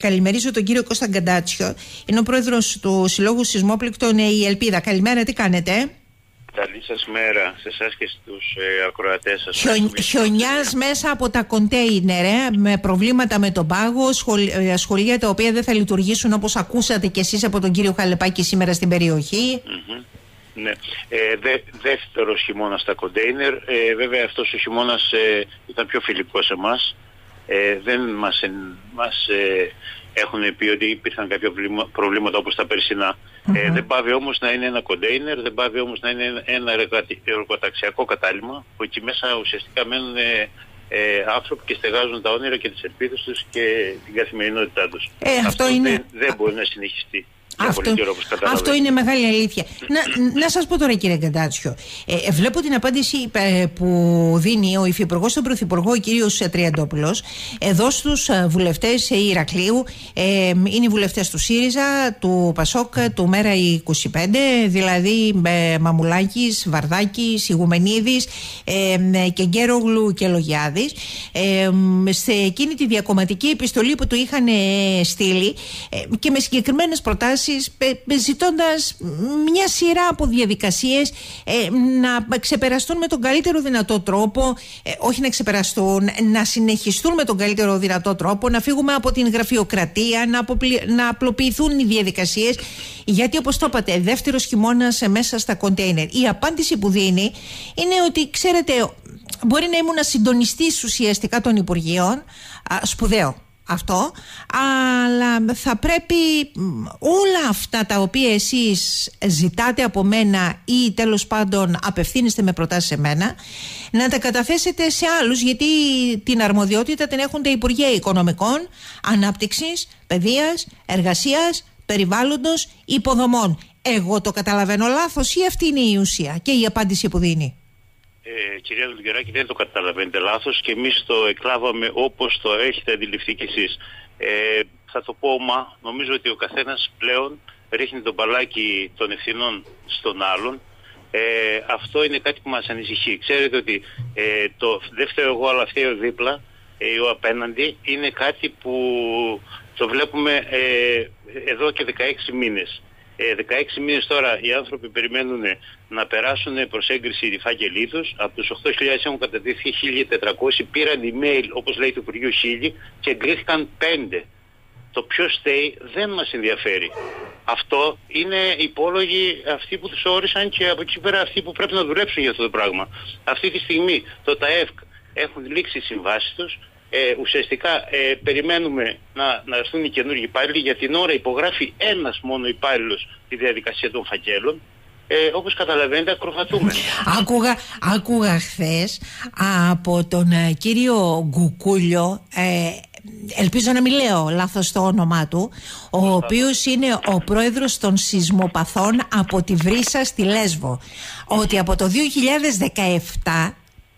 καλημερίζω τον κύριο Κώστα Γκαντάτσιο. Είναι ο πρόεδρος του Συλλόγου Σεισμόπληκτων Η Ελπίδα. Καλημέρα, τι κάνετε? Καλή σας μέρα σε εσάς και στους ακροατές σας. Χιονιάς μέσα από τα κοντέινερ, με προβλήματα με τον πάγο, σχολεία τα οποία δεν θα λειτουργήσουν όπως ακούσατε κι εσείς από τον κύριο Χαλεπάκη σήμερα στην περιοχή. Ναι. Δεύτερος χειμώνας στα κοντέινερ. Βέβαια αυτός ο χειμώνας ήταν πιο φιλικός σε εμάς. Δεν μας έχουν πει ότι υπήρχαν κάποια προβλήματα όπως τα περσινά. Δεν πάβει όμως να είναι ένα κοντέινερ, δεν πάβει όμως να είναι ένα εργοταξιακό κατάλημα που εκεί μέσα ουσιαστικά μένουν άνθρωποι και στεγάζουν τα όνειρα και τις ελπίδες τους και την καθημερινότητά τους. Αυτό δεν μπορεί να συνεχιστεί. Αυτό είναι μεγάλη αλήθεια. Να σας πω τώρα, κύριε Γκαντάτσιο, βλέπω την απάντηση που δίνει ο υφυπουργός στον Πρωθυπουργό, ο κύριος Τριαντόπουλος, εδώ στους βουλευτές Ηρακλείου. Είναι οι βουλευτές του ΣΥΡΙΖΑ, του ΠΑΣΟΚ, του ΜΕΡΑ25, δηλαδή Μαμουλάκης, Βαρδάκης, Ιγουμενίδης και Γκέρογλου και Λογιάδης, σε εκείνη τη διακομματική επιστολή που του είχαν στείλει και με συγκεκριμένες προτάσεις, ζητώντας μια σειρά από διαδικασίες να ξεπεραστούν με τον καλύτερο δυνατό τρόπο, όχι να ξεπεραστούν, να συνεχιστούν με τον καλύτερο δυνατό τρόπο, να φύγουμε από την γραφειοκρατία, να απλοποιηθούν οι διαδικασίες, γιατί όπως το είπατε, δεύτερος χειμώνας μέσα στα κοντέινερ. Η απάντηση που δίνει είναι ότι, ξέρετε, μπορεί να ήμουν συντονιστής ουσιαστικά των Υπουργείων, σπουδαίο αυτό, αλλά θα πρέπει όλα αυτά τα οποία εσείς ζητάτε από μένα ή τέλος πάντων απευθύνεστε με προτάσεις σε μένα, να τα καταθέσετε σε άλλους, γιατί την αρμοδιότητα την έχουν τα Υπουργεία Οικονομικών, Ανάπτυξης, Παιδείας, Εργασίας, Περιβάλλοντος, Υποδομών. Εγώ το καταλαβαίνω λάθος ή αυτή είναι η ουσία και η απάντηση που δίνει? Κυρία Δουλγεράκη, δεν το καταλαβαίνετε λάθος και εμείς το εκλάβαμε όπως το έχετε αντιληφθεί κι εσείς. Θα το πω, νομίζω ότι ο καθένας πλέον ρίχνει τον μπαλάκι των ευθυνών στον άλλον. Αυτό είναι κάτι που μας ανησυχεί. Ξέρετε ότι το δεύτερο εγώ αλλά φταίω δίπλα, ο απέναντι, είναι κάτι που το βλέπουμε εδώ και 16 μήνες. 16 μήνες τώρα οι άνθρωποι περιμένουν να περάσουν προς έγκριση οι φάκελοι τους. Από τους 8.000 έχουν κατατεθεί 1.400, πήραν email όπως λέει το Υπουργείο 1.000 και εγκρίθηκαν 5. Το ποιος στέει δεν μας ενδιαφέρει. Αυτό είναι υπόλογοι αυτοί που τους όρισαν και από εκεί πέρα αυτοί που πρέπει να δουλέψουν για αυτό το πράγμα. Αυτή τη στιγμή το ΤΑΕΦΚ έχουν λήξει οι συμβάσεις τους. Ουσιαστικά περιμένουμε να έρθουν οι καινούργιοι υπάλληλοι. Για την ώρα υπογράφει ένας μόνο υπάλληλος τη διαδικασία των φακέλων. Όπως καταλαβαίνετε, ακροβατούμε. Άκουγα χθες από τον κύριο Γκουκούλιο, ελπίζω να μην λέω λάθος το όνομά του, ο οποίος είναι ο πρόεδρος των σεισμοπαθών από τη Βρύσα στη Λέσβο, ότι από το 2017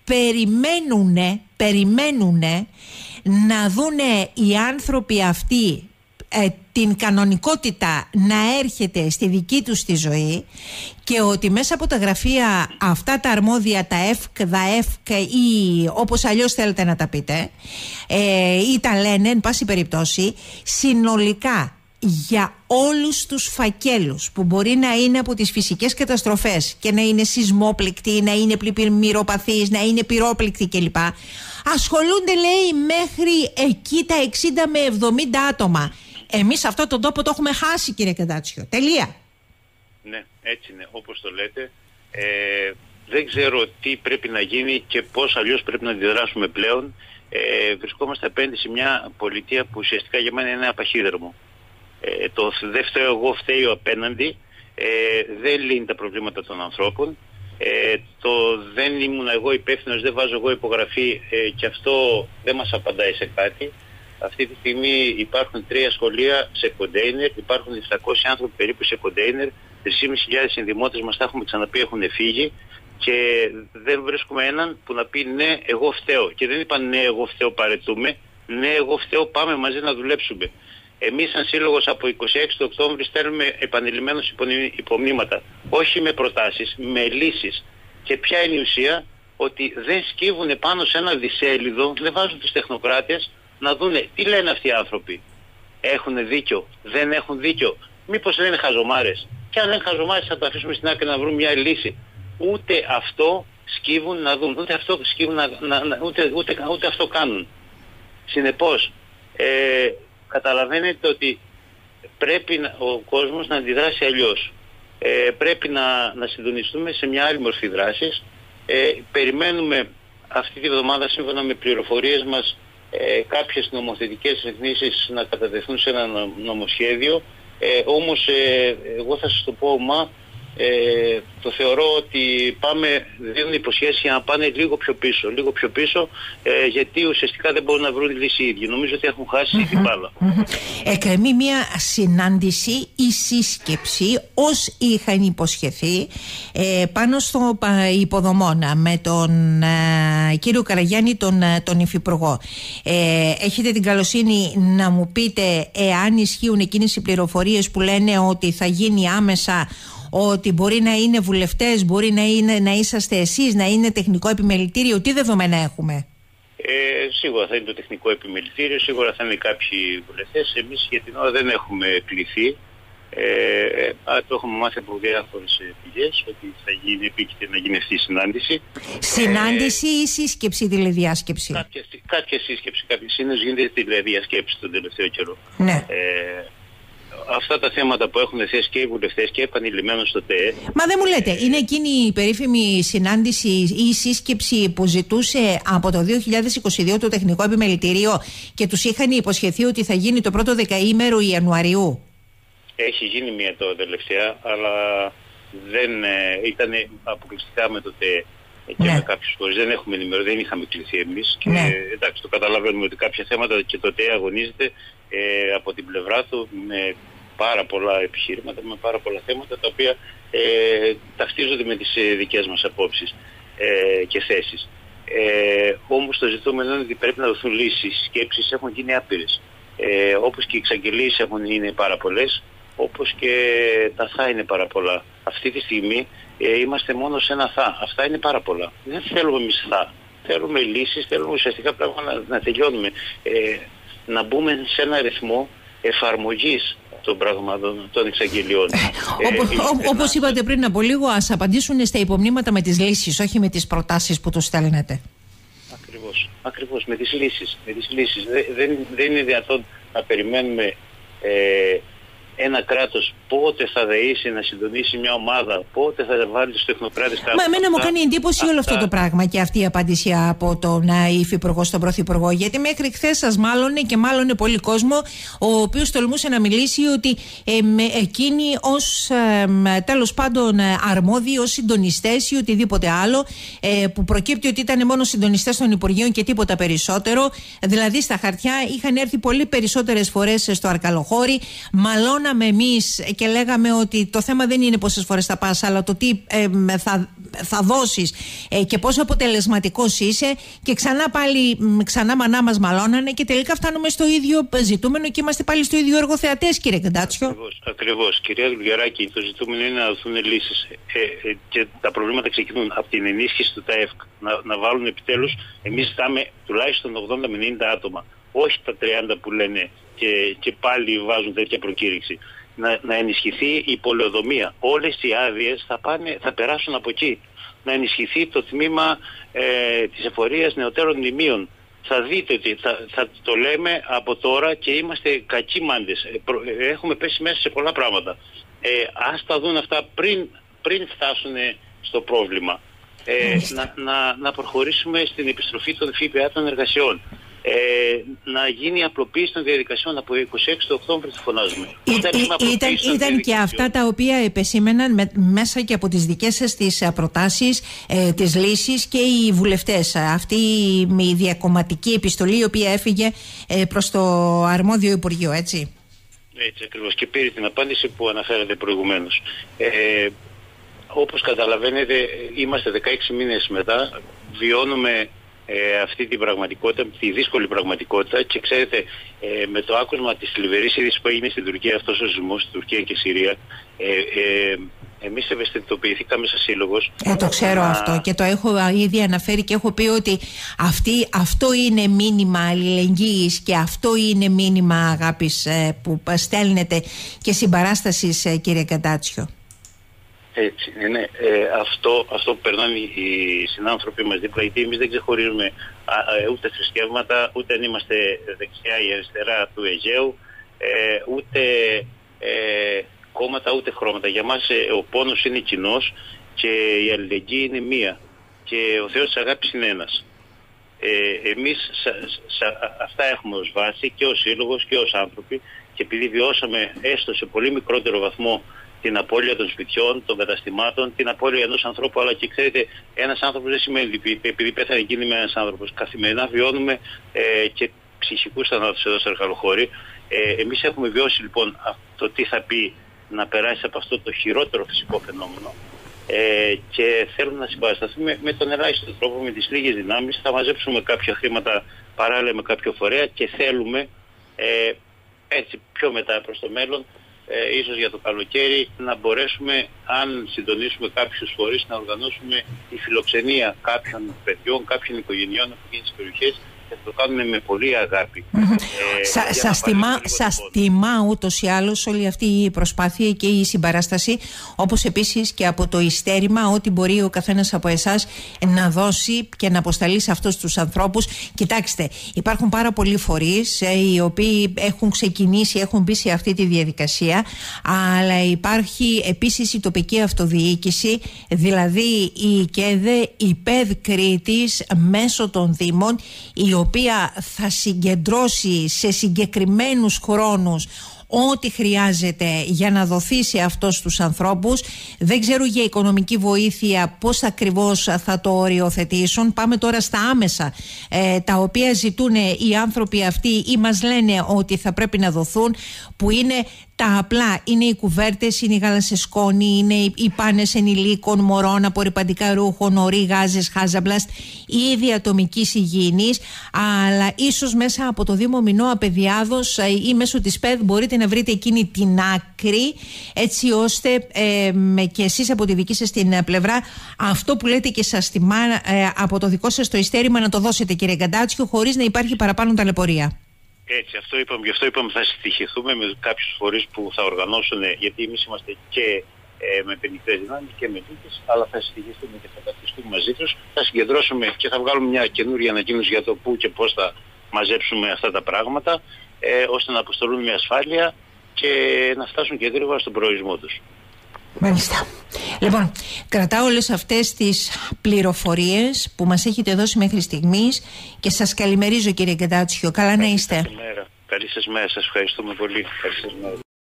περιμένουνε να δούνε οι άνθρωποι αυτοί την κανονικότητα να έρχεται στη δική τους τη ζωή, και ότι μέσα από τα γραφεία αυτά τα αρμόδια, τα ΕΦΚ, ΔΑΕΦΚ ή όπως αλλιώς θέλετε να τα πείτε, ή τα λένε εν πάση περιπτώσει, συνολικά για όλους τους φακέλους που μπορεί να είναι από τις φυσικές καταστροφές και να είναι σεισμόπληκτοι, να είναι πλημμυροπαθείς, να είναι πυρόπληκτοι κλπ, ασχολούνται, λέει, μέχρι εκεί τα 60 με 70 άτομα. Εμείς αυτόν τον τόπο το έχουμε χάσει, κύριε Γκαντάτσιο. Τελεία. Ναι, έτσι είναι, όπως το λέτε. Δεν ξέρω τι πρέπει να γίνει και πώς αλλιώς πρέπει να αντιδράσουμε πλέον. Βρισκόμαστε απέναντι σε μια πολιτεία που ουσιαστικά για μένα είναι ένα παχύδρομο. Το δεύτερο εγώ φταίω απέναντι δεν λύνει τα προβλήματα των ανθρώπων. Το δεν ήμουν εγώ υπεύθυνος, δεν βάζω εγώ υπογραφή και αυτό δεν μας απαντάει σε κάτι. Αυτή τη στιγμή υπάρχουν 3 σχολεία σε κοντέινερ, υπάρχουν 700 άνθρωποι περίπου σε κοντέινερ, 3.500 ενδημότες μας, τα έχουμε ξαναπεί, έχουν φύγει και δεν βρίσκουμε έναν που να πει ναι εγώ φταίω. Και δεν είπαν ναι εγώ φταίω παρετούμε, ναι εγώ φταίω πάμε μαζί να δουλέψουμε. Εμείς σαν σύλλογος από 26 του Οκτώβρη στέλνουμε επανειλημμένως υπομνήματα, όχι με προτάσεις, με λύσεις. Και ποια είναι η ουσία? Ότι δεν σκύβουν πάνω σε ένα δισέλιδο, δεν βάζουν τους τεχνοκράτες να δούνε τι λένε αυτοί οι άνθρωποι. Έχουν δίκιο, δεν έχουν δίκιο? Μήπως λένε χαζομάρες? Και αν λένε χαζομάρες θα το αφήσουμε στην άκρη να βρουν μια λύση. Ούτε αυτό σκύβουν να δουν, ούτε αυτό σκύβουν ούτε αυτό κάνουν. Συνεπώς, καταλαβαίνετε ότι πρέπει ο κόσμος να αντιδράσει αλλιώς. Πρέπει να συντονιστούμε σε μια άλλη μορφή δράσης. Περιμένουμε αυτή τη βδομάδα, σύμφωνα με πληροφορίες μας, κάποιες νομοθετικές ρυθμίσεις να κατατεθούν σε ένα νομοσχέδιο. Όμως εγώ θα σας το πω, το θεωρώ ότι δίνουν υποσχέσεις για να πάνε λίγο πιο πίσω, γιατί ουσιαστικά δεν μπορούν να βρουν λύση οι ίδιοι. Νομίζω ότι έχουν χάσει την μπάλα. Εκκρεμεί μια συνάντηση ή σύσκεψη, ως είχαν υποσχεθεί, πάνω στο υποδομών με τον κύριο Καραγιάννη, τον Υφυπουργό. Έχετε την καλοσύνη να μου πείτε εάν ισχύουν εκείνες οι πληροφορίες που λένε ότι θα γίνει άμεσα, ότι μπορεί να είναι βουλευτές, μπορεί να είσαστε εσείς, να είναι τεχνικό επιμελητήριο? Τι δεδομένα έχουμε? Σίγουρα θα είναι το τεχνικό επιμελητήριο, σίγουρα θα είναι κάποιοι βουλευτές. Εμείς για την ώρα δεν έχουμε κληθεί. Το έχουμε μάθει από διάφορες πηγές ότι θα γίνει επίκειται να γίνει αυτή η συνάντηση. Συνάντηση ή σύσκεψη, τηλεδιάσκεψη? Κάποια σύσκεψη. Συνήθως γίνεται τηλεδιασκέψη τον τελευταίο καιρό. Ναι. Αυτά τα θέματα που έχουν θέσει και οι βουλευτές και επανειλημμένως στο ΤΕΕ. Μα δεν μου λέτε, είναι εκείνη η περίφημη συνάντηση ή σύσκεψη που ζητούσε από το 2022 το Τεχνικό Επιμελητήριο και τους είχαν υποσχεθεί ότι θα γίνει το πρώτο δεκαήμερο Ιανουαρίου? Έχει γίνει μια τώρα τελευταία, αλλά δεν ήταν αποκλειστικά με το ΤΕΕ και με κάποιους φορείς. Δεν έχουμε ενημερωθεί, δεν είχαμε κληθεί εμείς. Και εντάξει, το καταλαβαίνουμε ότι κάποια θέματα και το ΤΕΕ αγωνίζεται από την πλευρά του με πάρα πολλά επιχειρήματα, με πάρα πολλά θέματα τα οποία ταυτίζονται με τις δικές μας απόψεις και θέσεις. Όμως το ζητούμενο είναι ότι πρέπει να δοθούν λύσεις. Οι σκέψεις έχουν γίνει άπειρες. Όπως και οι εξαγγελίες έχουν γίνει πάρα πολλές, όπως και τα θα είναι πάρα πολλά. Αυτή τη στιγμή είμαστε μόνο σε ένα θα. Αυτά είναι πάρα πολλά. Δεν θέλουμε εμείς θα. Θέλουμε λύσεις, θέλουμε ουσιαστικά πράγματα να τελειώνουμε. Να μπούμε σε ένα ρυθμό εφαρμογής των πραγμάτων, των εξαγγελιών. Όπως είπατε πριν από λίγο, ας απαντήσουν στα υπομνήματα με τις λύσεις, όχι με τις προτάσεις που τους στέλνετε. Ακριβώς, με τις λύσεις. Δεν είναι δυνατόν να περιμένουμε ένα κράτος πότε θα δεήσει να συντονίσει μια ομάδα, πότε θα βάλει τους τεχνοκράτες κάτω. Μα εμένα μου κάνει εντύπωση όλο αυτό το πράγμα και αυτή η απάντηση από τον Υφυπουργό στον Πρωθυπουργό. Γιατί μέχρι χθες σας μάλωνε και μάλωνε πολύ κόσμο, ο οποίος τολμούσε να μιλήσει ότι εκείνοι ως τέλος πάντων αρμόδιοι, ως συντονιστές ή οτιδήποτε άλλο, που προκύπτει ότι ήταν μόνο συντονιστές των Υπουργείων και τίποτα περισσότερο. Δηλαδή στα χαρτιά είχαν έρθει πολύ περισσότερες φορές στο Αρκαλοχώρι. Μαλώναμε εμείς και λέγαμε ότι το θέμα δεν είναι πόσες φορές θα πας, αλλά το τι θα δώσεις και πόσο αποτελεσματικός είσαι. Και ξανά μανά μας μαλώνανε και τελικά φτάνουμε στο ίδιο ζητούμενο και είμαστε πάλι στο ίδιο εργοθεατές, κύριε Κεντάτσιο. Ακριβώς. Κυρία Γλουγεράκη, το ζητούμενο είναι να δοθούν λύσεις. Και τα προβλήματα ξεκινούν από την ενίσχυση του ΤΑΕΦΚ. Να βάλουν επιτέλους, εμείς ζητάμε τουλάχιστον 80 με 90 άτομα. Όχι τα 30 που λένε και πάλι βάζουν τέτοια προκήρυξη. Να ενισχυθεί η πολεοδομία. Όλες οι άδειες θα περάσουν από εκεί. Να ενισχυθεί το τμήμα της εφορίας νεωτέρων μνημείων. Θα δείτε ότι θα το λέμε από τώρα και είμαστε κακοί μάντες. Έχουμε πέσει μέσα σε πολλά πράγματα. Ας τα δουν αυτά πριν φτάσουν στο πρόβλημα. Να προχωρήσουμε στην επιστροφή των ΦΠΑ των εργασιών. Να γίνει απλοποίηση των διαδικασιών από 26 του Οκτώβρη τη φωνάζουμε. Ήταν και αυτά τα οποία επεσήμεναν μέσα και από τις δικές σας τις προτάσεις, τις λύσεις και οι βουλευτές. Αυτή η διακομματική επιστολή η οποία έφυγε προς το αρμόδιο Υπουργείο, έτσι. Έτσι ακριβώς, και πήρε την απάντηση που αναφέρατε προηγουμένως. Όπως καταλαβαίνετε, είμαστε 16 μήνες μετά, βιώνουμε αυτή την πραγματικότητα, τη δύσκολη πραγματικότητα, και ξέρετε, με το άκουσμα της θλιβερής είδησης που έγινε στην Τουρκία, αυτός ο σεισμός στην Τουρκία και Συρία, εμείς ευαισθητοποιηθήκαμε σαν σύλλογος. Το ξέρω αυτό και το έχω ήδη αναφέρει και έχω πει ότι αυτό είναι μήνυμα αλληλεγγύης και αυτό είναι μήνυμα αγάπης που στέλνετε και συμπαράστασης, κύριε Καντάτσιο. Έτσι, ναι. Αυτό που περνάνε οι συνάνθρωποι μας δίπλα, γιατί εμείς δεν ξεχωρίζουμε ούτε θρησκεύματα, ούτε αν είμαστε δεξιά ή αριστερά του Αιγαίου, ούτε κόμματα, ούτε χρώματα. Για μας ο πόνος είναι κοινός και η αλληλεγγύη είναι μία. Και ο Θεός της αγάπης είναι ένας. Εμείς αυτά έχουμε ως βάση και ως σύλλογος και ως άνθρωποι, και επειδή βιώσαμε έστω σε πολύ μικρότερο βαθμό την απώλεια των σπιτιών, των καταστημάτων, την απώλεια ενός ανθρώπου, αλλά και ξέρετε, ένας άνθρωπος δεν σημαίνει επειδή πέθανε εκείνη με ένας άνθρωπος. Καθημερινά βιώνουμε και ψυχικούς θανάτους εδώ στο Αρχαλοχώρι. Εμείς έχουμε βιώσει λοιπόν το τι θα πει να περάσει από αυτό το χειρότερο φυσικό φαινόμενο, και θέλουμε να συμπαρασταθούμε με τον ελάχιστο τρόπο, με τις λίγες δυνάμεις. Θα μαζέψουμε κάποια χρήματα παράλληλα με κάποιο φορέα και θέλουμε έτσι πιο μετά προς το μέλλον, ίσως για το καλοκαίρι, να μπορέσουμε, αν συντονίσουμε κάποιους φορείς, να οργανώσουμε τη φιλοξενία κάποιων παιδιών, κάποιων οικογενειών από εκείνες τις περιοχές, και θα το κάνουμε με πολύ αγάπη. Σας τιμά ούτως ή άλλως όλη αυτή η προσπάθεια και η συμπαράσταση, όπως επίσης και από το ειστέρημα ό,τι μπορεί ο καθένας από εσάς να δώσει και να αποσταλεί σε αυτούς τους ανθρώπους. Κοιτάξτε, υπάρχουν πάρα πολλοί φορείς οι οποίοι έχουν ξεκινήσει, έχουν μπει σε αυτή τη διαδικασία, αλλά υπάρχει επίσης η τοπική αυτοδιοίκηση, δηλαδή η ΚΕΔΕ, η ΠΕΔ Κρήτης, μέσω των Δήμων, η οποία θα συγκεντρώσει σε συγκεκριμένους χρόνους ό,τι χρειάζεται για να δοθεί σε αυτούς τους ανθρώπους. Δεν ξέρω για οικονομική βοήθεια πώς ακριβώς θα το οριοθετήσουν. Πάμε τώρα στα άμεσα, τα οποία ζητούν οι άνθρωποι αυτοί ή μας λένε ότι θα πρέπει να δοθούν, που είναι τα απλά. Είναι οι κουβέρτες, είναι οι γάλα σε σκόνη, είναι οι πάνες ενηλίκων, μωρών, απορρυπαντικά ρούχων, ορί, γάζες, χάζαμπλαστ, ήδη ατομικής υγιεινής, αλλά ίσως μέσα από το Δήμο Μινώα Παιδιάδος ή μέσω της ΠΕΔ μπορείτε να βρείτε εκείνη την άκρη, έτσι ώστε και εσείς από τη δική σας την πλευρά αυτό που λέτε και σας τιμά από το δικό σας το ειστέρημα να το δώσετε, κύριε Καντάτσιο, χωρίς να υπάρχει παραπάνω ταλαιπωρία. Έτσι, γι' αυτό είπαμε θα στοιχηθούμε με κάποιους φορείς που θα οργανώσουν, γιατί εμείς είμαστε και με πενικτές δυνάμεις και με δίκες, αλλά θα στοιχηθούμε και θα ταυτιστούμε μαζί τους, θα συγκεντρώσουμε και θα βγάλουμε μια καινούργια ανακοίνωση για το πού και πώς θα μαζέψουμε αυτά τα πράγματα, ώστε να αποστολούν μια ασφάλεια και να φτάσουν και γρήγορα στον προορισμό τους. Μάλιστα. Λοιπόν, κρατάω όλες αυτές τις πληροφορίες που μας έχετε δώσει μέχρι στιγμής και σας καλημερίζω, κύριε Καντάτσιο. Καλά να είστε. Καλή σας μέρα. Σας ευχαριστούμε πολύ. Καλή σας μέρα.